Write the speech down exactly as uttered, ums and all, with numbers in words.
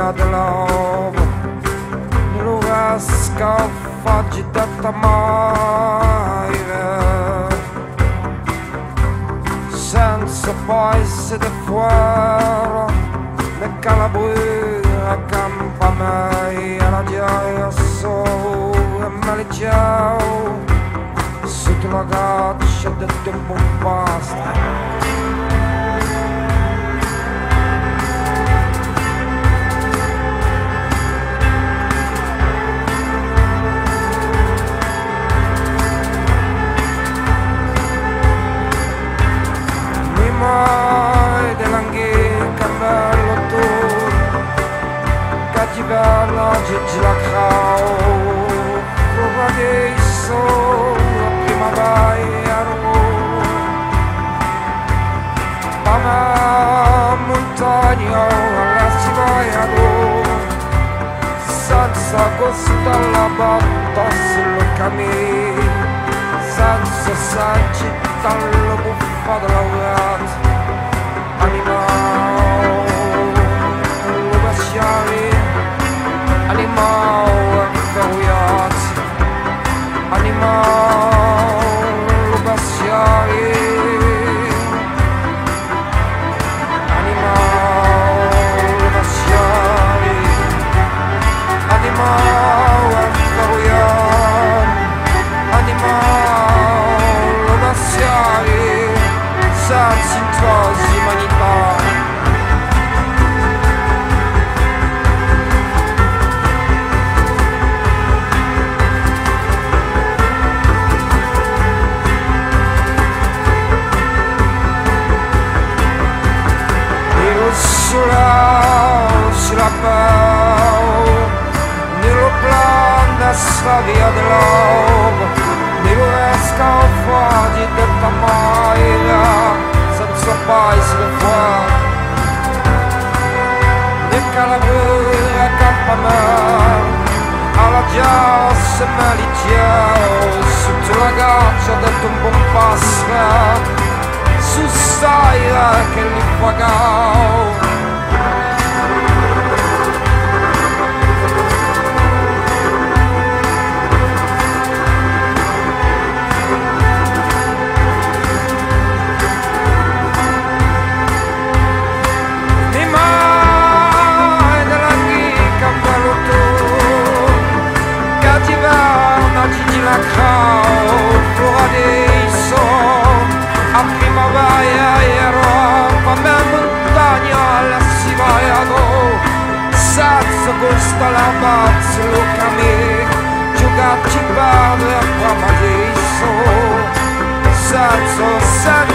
via dell'uomo, lo scafaggi da tamare, senza poi se de fuori, le calabrure campa mai, la gioia so e me li ciao, sotto la caccia del tempo basta. Bella Gigi la crau, prova che so la prima vai a Roma, ma montagna alla si vai a Roma, senza costa la botta sul cammino, senza saggi dallo buffa della laureata, animale, lo baciare. Animal verrouillard, animal bastiali, animal bastiali, animal verrouillard, animal bastiali, senza introsi umanità. Sulla pau, nello plan dessa via dell'uomo, nello scafaggi del tamaira, senza paese del fuoco, nel calabrure campa me, alla giassa me li ciao, sotto la gaccia del tombo passa, su staira che li pagao. La crau, flora dei son, a primavera e Roma, me montagna alla si vai a go, senza costa la bazza, lo camè, giocati padre a prima dei son, senza, senza